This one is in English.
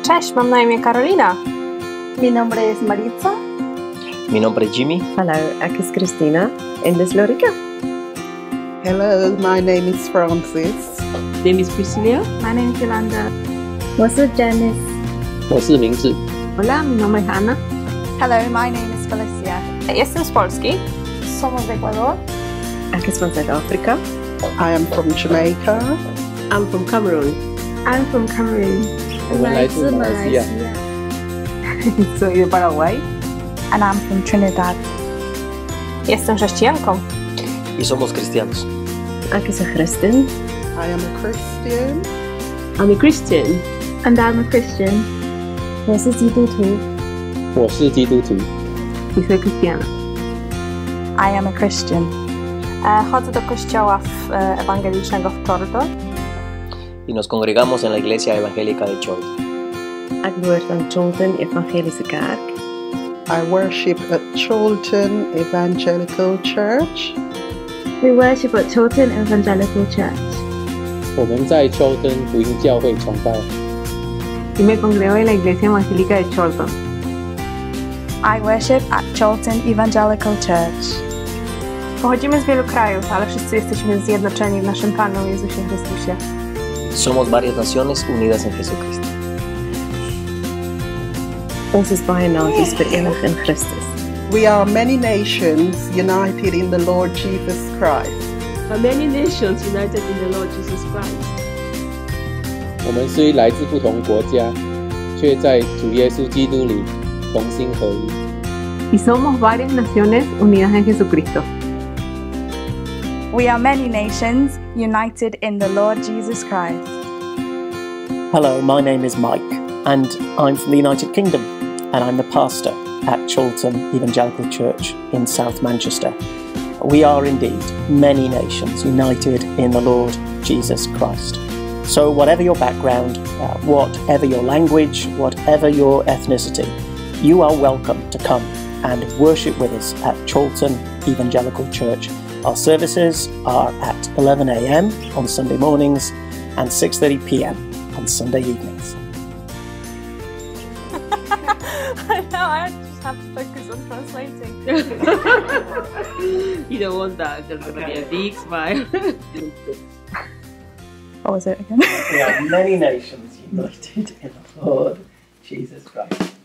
Cześć, mam na imię Karolina. Mi nombre es Maritza. Mi nombre es Jimmy. Hello, ek is Christina en dis Lorika. Hello, my name is Francis. Name is Priscilla. My name is Yolanda. 我是 Janice. 我是明志。 Hola, mi nombre es Ana. Hello, my name is Felicia. Jestem z Polski. Somos de Ecuador. Ek is van Suid-Afrika. I am from Jamaica. I'm from Cameroon. I'm from Cameroon. 我们来自马来西亚。 Soy de Paraguay. And I'm from Trinidad. Jestem chrześcijanką. Y somos cristianos. Ek is 'n Christen. I am a Christian. I'm a Christian. And I'm a Christian. 我是基督徒。 我是基督徒。 I soy cristiana. I am a Christian. Chodzę do kościoła ewangelicznego w Chorlton. Y nos congregamos en la Iglesia Evangélica de Chorlton. Ek behoort aan Chorlton Evangelical Kerk. I worship at Chorlton Evangelical Church. We worship at Chorlton Evangelical Church. 我们在秋登福音教会崇拜。 Y me congrego en la Iglesia Evangélica de Chorlton. I worship at Chorlton Evangelical Church. Pochodzimy z wielu krajów, ale wszyscy jesteśmy zjednoczeni w naszym Panu Jezusie Chrystusie. Somos varias naciones unidas en Jesucristo. Ons is baie nasies verenig in Christus. We are many nations united in the Lord Jesus Christ. Many nations united in the Lord Jesus Christ. 我们虽来自不同国家，却在主耶稣基督里同心合一。 Y somos varias naciones unidas en Jesucristo. We are many nations united in the Lord Jesus Christ. Hello, my name is Mike, and I'm from the United Kingdom, and I'm the pastor at Chorlton Evangelical Church in South Manchester. We are indeed many nations united in the Lord Jesus Christ. So whatever your background, whatever your language, whatever your ethnicity, you are welcome to come and worship with us at Chorlton Evangelical Church. Our services are at 11 a.m. on Sunday mornings and 6:30 p.m. on Sunday evenings. I know, I just have to focus on translating. You don't want that. There's going to be a big smile. What was it again? We are many nations united in the Lord Jesus Christ.